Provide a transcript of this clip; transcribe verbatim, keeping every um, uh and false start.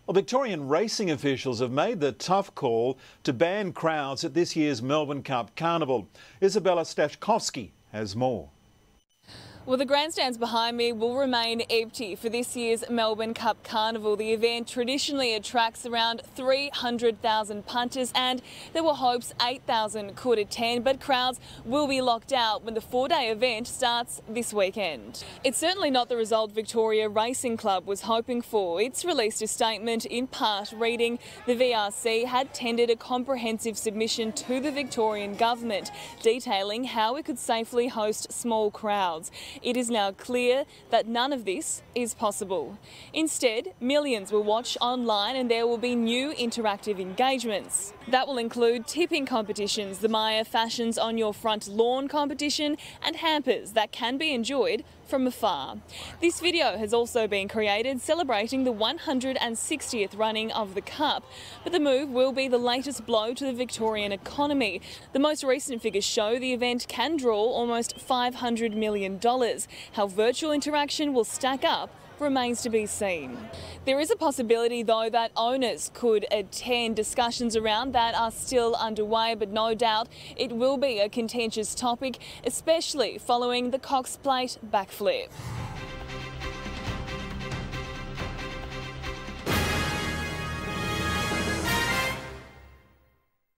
Well, Victorian racing officials have made the tough call to ban crowds at this year's Melbourne Cup Carnival. Isabella Stashkovsky has more. Well, the grandstands behind me will remain empty for this year's Melbourne Cup Carnival. The event traditionally attracts around three hundred thousand punters, and there were hopes eight thousand could attend, but crowds will be locked out when the four-day event starts this weekend. It's certainly not the result Victoria Racing Club was hoping for. It's released a statement in part reading the V R C had tendered a comprehensive submission to the Victorian government detailing how it could safely host small crowds. It is now clear that none of this is possible. Instead, millions will watch online and there will be new interactive engagements. That will include tipping competitions, the Maya Fashions on Your Front Lawn competition, and hampers that can be enjoyed from afar. This video has also been created celebrating the one hundred sixtieth running of the Cup, but the move will be the latest blow to the Victorian economy. The most recent figures show the event can draw almost five hundred million dollars. How virtual interaction will stack up remains to be seen. There is a possibility, though, that owners could attend. Discussions around that are still underway, but no doubt it will be a contentious topic, especially following the Cox Plate backflip.